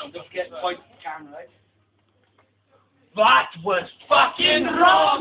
Don't forget to point the camera, right? That was fucking wrong!